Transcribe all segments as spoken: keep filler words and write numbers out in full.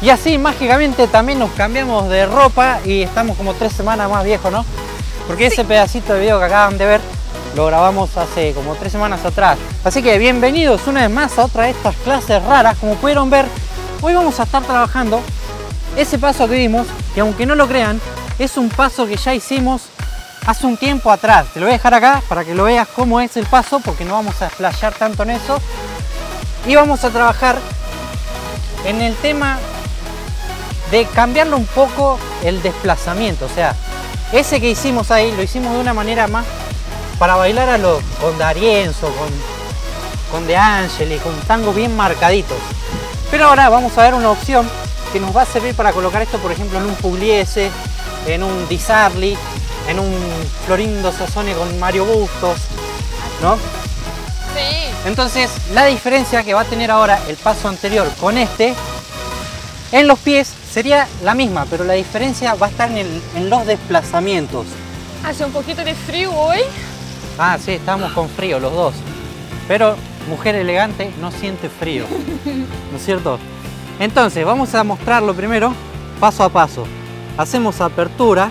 Y así mágicamente también nos cambiamos de ropa y estamos como tres semanas más viejos, ¿no? Porque ese pedacito de video que acaban de ver lo grabamos hace como tres semanas atrás. Así que bienvenidos una vez más a otra de estas clases raras. Como pudieron ver, hoy vamos a estar trabajando ese paso que vimos, que aunque no lo crean, es un paso que ya hicimos hace un tiempo atrás. Te lo voy a dejar acá para que lo veas cómo es el paso, porque no vamos a explayar tanto en eso. Y vamos a trabajar en el tema de cambiarlo un poco el desplazamiento. O sea, ese que hicimos ahí lo hicimos de una manera más para bailar a lo con D'Arienzo, con, con De Angeli, con tango bien marcaditos. Pero ahora vamos a ver una opción que nos va a servir para colocar esto, por ejemplo, en un Pugliese, en un Di Sarli, en un Florindo Sassone con Mario Bustos, ¿no? Sí. Entonces, la diferencia que va a tener ahora el paso anterior con este, en los pies sería la misma, pero la diferencia va a estar en, el, en los desplazamientos. Hace un poquito de frío hoy. Ah, sí, estamos con frío los dos. Pero mujer elegante no siente frío, ¿no es cierto? Entonces, vamos a mostrarlo primero, paso a paso. Hacemos apertura,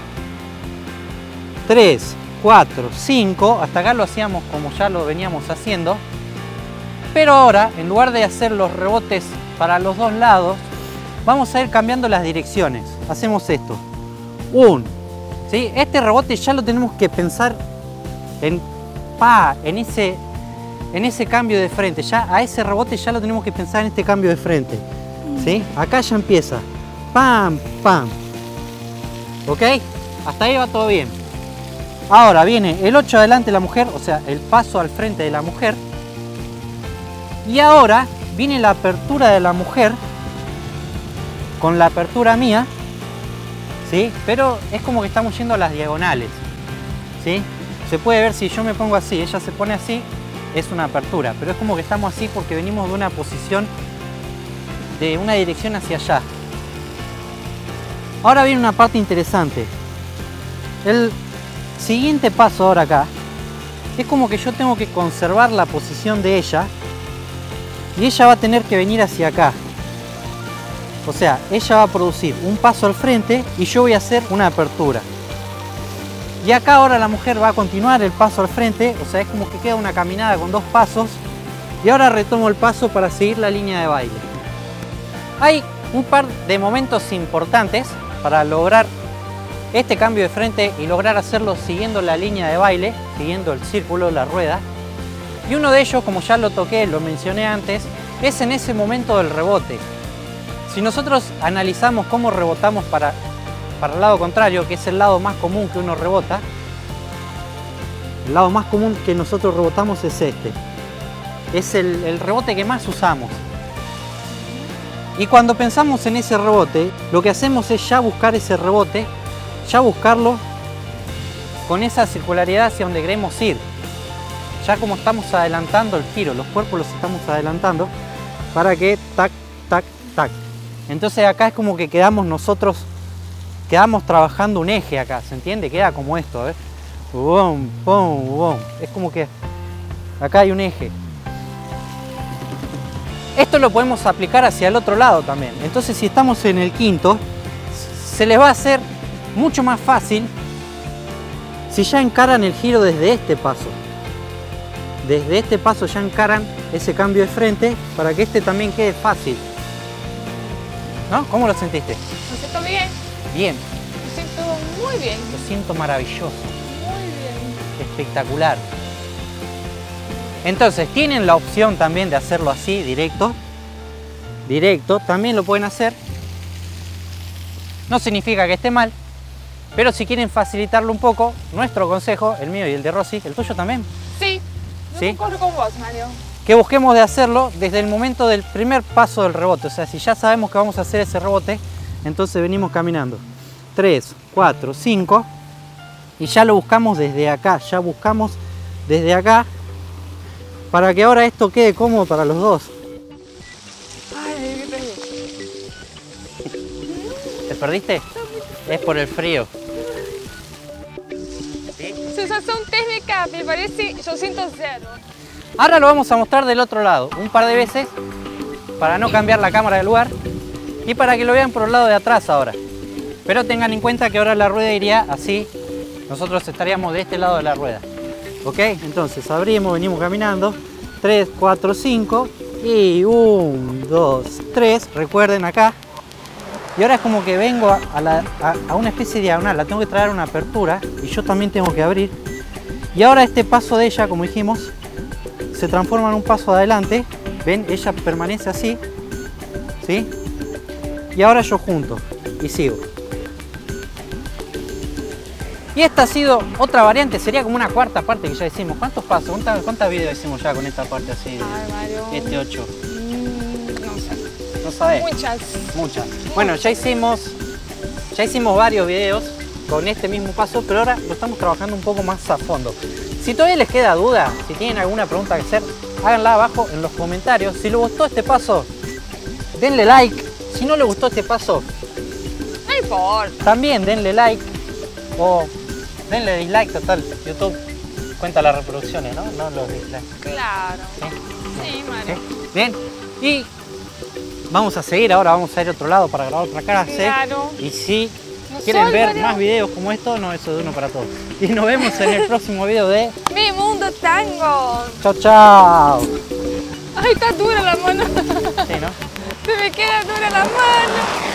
tres, cuatro, cinco, hasta acá lo hacíamos como ya lo veníamos haciendo. Pero ahora, en lugar de hacer los rebotes para los dos lados, vamos a ir cambiando las direcciones. Hacemos esto. Un, ¿sí? Este rebote ya lo tenemos que pensar en, pa, en, ese, en ese cambio de frente. Ya a ese rebote ya lo tenemos que pensar en este cambio de frente. ¿Sí? Acá ya empieza. Pam, pam. ¿Ok? Hasta ahí va todo bien. Ahora viene el ocho adelante de la mujer, o sea, el paso al frente de la mujer. Y ahora viene la apertura de la mujer con la apertura mía, ¿sí? Pero es como que estamos yendo a las diagonales, ¿sí? Se puede ver si yo me pongo así, ella se pone así, es una apertura, pero es como que estamos así porque venimos de una posición, de una dirección hacia allá. Ahora viene una parte interesante. El siguiente paso ahora acá es como que yo tengo que conservar la posición de ella y ella va a tener que venir hacia acá. O sea, ella va a producir un paso al frente y yo voy a hacer una apertura. Y acá ahora la mujer va a continuar el paso al frente, o sea, es como que queda una caminada con dos pasos. Y ahora retomo el paso para seguir la línea de baile. Hay un par de momentos importantes para lograr este cambio de frente y lograr hacerlo siguiendo la línea de baile, siguiendo el círculo, la rueda. Y uno de ellos, como ya lo toqué, lo mencioné antes, es en ese momento del rebote. Si nosotros analizamos cómo rebotamos para, para el lado contrario, que es el lado más común que uno rebota, el lado más común que nosotros rebotamos es este. Es el, el rebote que más usamos. Y cuando pensamos en ese rebote, lo que hacemos es ya buscar ese rebote, ya buscarlo con esa circularidad hacia donde queremos ir. Ya como estamos adelantando el giro, los cuerpos los estamos adelantando para que tac, tac, tac. Entonces acá es como que quedamos nosotros, quedamos trabajando un eje acá, ¿se entiende? Queda como esto, a ver. Bum, bum, bum. Es como que acá hay un eje. Esto lo podemos aplicar hacia el otro lado también. Entonces si estamos en el quinto, se les va a hacer mucho más fácil si ya encaran el giro desde este paso. Desde este paso ya encaran ese cambio de frente para que este también quede fácil. ¿No? ¿Cómo lo sentiste? ¿Me siento bien? Bien. Me siento muy bien. Lo siento maravilloso. Muy bien. Espectacular. Entonces, tienen la opción también de hacerlo así, directo. Directo, también lo pueden hacer. No significa que esté mal, pero si quieren facilitarlo un poco, nuestro consejo, el mío y el de Rosy, ¿el tuyo también? Sí. Yo ¿Sí? concordo con vos, Mario. Que busquemos de hacerlo desde el momento del primer paso del rebote. O sea, si ya sabemos que vamos a hacer ese rebote, entonces venimos caminando. tres, cuatro, cinco. Y ya lo buscamos desde acá. Ya buscamos desde acá. Para que ahora esto quede cómodo para los dos. Ay, qué perdí. ¿Te perdiste? Es por el frío. Sensación técnica, me parece, yo siento cero. Ahora lo vamos a mostrar del otro lado, un par de veces, para no cambiar la cámara de lugar. Y para que lo vean por el lado de atrás ahora. Pero tengan en cuenta que ahora la rueda iría así. Nosotros estaríamos de este lado de la rueda. ¿Ok? Entonces abrimos, venimos caminando. tres, cuatro, cinco. Y uno, dos, tres. Recuerden acá. Y ahora es como que vengo a, a, la, a, a una especie de diagonal. La tengo que traer a una apertura. Y yo también tengo que abrir. Y ahora este paso de ella, como dijimos, se transforma en un paso adelante. ¿Ven? Ella permanece así. ¿Sí? Y ahora yo junto. Y sigo. Y esta ha sido otra variante, sería como una cuarta parte que ya hicimos. ¿Cuántos pasos? ¿Cuántas, cuántas videos hicimos ya con esta parte así? Ay, Mario. Este ocho. Mm, no sé. ¿No sabes? Muchas. Muchas. Bueno, ya hicimos, ya hicimos varios videos con este mismo paso, pero ahora lo estamos trabajando un poco más a fondo. Si todavía les queda duda, si tienen alguna pregunta que hacer, háganla abajo en los comentarios. Si les gustó este paso, denle like. Si no les gustó este paso, No importa. también denle like o denle dislike, total. YouTube cuenta las reproducciones, ¿no? No los dislikes. Claro. ¿Sí? Sí, Mario. ¿Sí? Bien. Y vamos a seguir ahora, vamos a ir a otro lado para grabar otra clase. Claro. Y si No quieren soy, ver Mario. más videos como estos, no, eso de uno para todos. Y nos vemos en el próximo video de Mi mundo tango. chao, chao. Ay, está dura la mano. Sí, ¿no? Se me queda dura la mano.